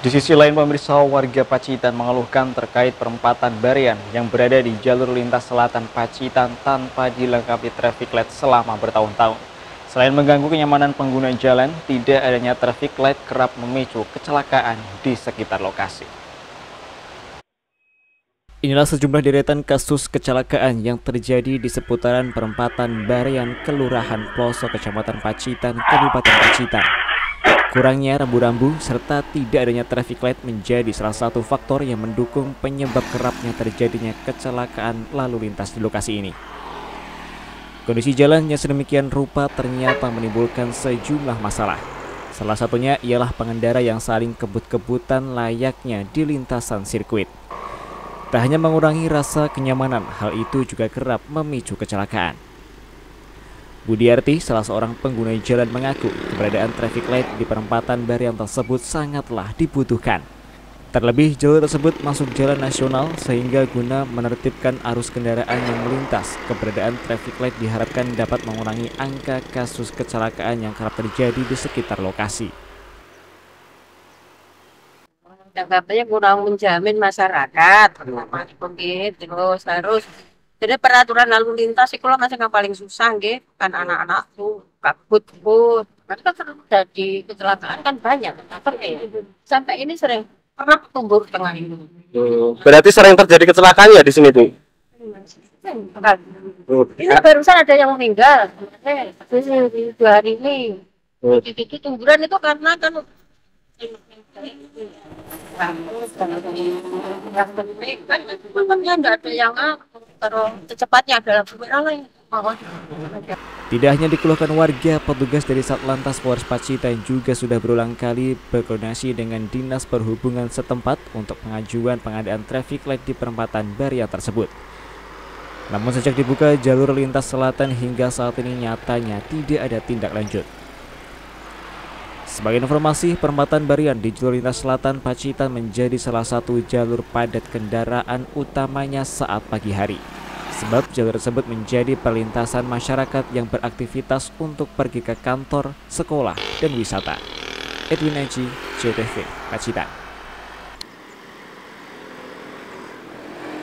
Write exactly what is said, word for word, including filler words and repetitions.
Di sisi lain, pemirsa, warga Pacitan mengeluhkan terkait perempatan Barian yang berada di jalur lintas selatan Pacitan tanpa dilengkapi traffic light selama bertahun-tahun. Selain mengganggu kenyamanan pengguna jalan, tidak adanya traffic light kerap memicu kecelakaan di sekitar lokasi. Inilah sejumlah deretan kasus kecelakaan yang terjadi di seputaran perempatan Barian, Kelurahan Ploso, Kecamatan Pacitan, Kabupaten Pacitan. Kurangnya rambu-rambu serta tidak adanya traffic light menjadi salah satu faktor yang mendukung penyebab kerapnya terjadinya kecelakaan lalu lintas di lokasi ini. Kondisi jalan yang sedemikian rupa ternyata menimbulkan sejumlah masalah. Salah satunya ialah pengendara yang saling kebut-kebutan layaknya di lintasan sirkuit. Tak hanya mengurangi rasa kenyamanan, hal itu juga kerap memicu kecelakaan. Budiarti, salah seorang pengguna jalan, mengaku keberadaan traffic light di perempatan Barian tersebut sangatlah dibutuhkan. Terlebih jalur tersebut masuk jalan nasional sehingga guna menertibkan arus kendaraan yang melintas, keberadaan traffic light diharapkan dapat mengurangi angka kasus kecelakaan yang kerap terjadi di sekitar lokasi. Katanya kurang menjamin masyarakat, terus harus jadi peraturan lalu lintas itu lah masih yang paling susah, gitu kan anak-anak tuh kabut-kabut, kan sering jadi kecelakaan kan banyak, sampai ini sering pernah tumbuh tengah ini. Hmm, berarti sering terjadi kecelakaan ya di sini tuh? Ini barusan ada yang meninggal, eh, dua hari ini. Hmm. Itu tumburan itu karena kan nggak ada yang terus secepatnya adalah lain. Tidak hanya dikeluhkan warga, petugas dari Satlantas Polres Pacitan juga sudah berulang kali berkoordinasi dengan Dinas Perhubungan setempat untuk pengajuan pengadaan traffic light di perempatan Barian tersebut. Namun sejak dibuka jalur lintas selatan hingga saat ini nyatanya tidak ada tindak lanjut. Sebagai informasi, perempatan Barian di jalur lintas selatan Pacitan menjadi salah satu jalur padat kendaraan utamanya saat pagi hari. Sebab jalur tersebut menjadi perlintasan masyarakat yang beraktivitas untuk pergi ke kantor, sekolah, dan wisata. Edwin Aji, C T V, Pacitan.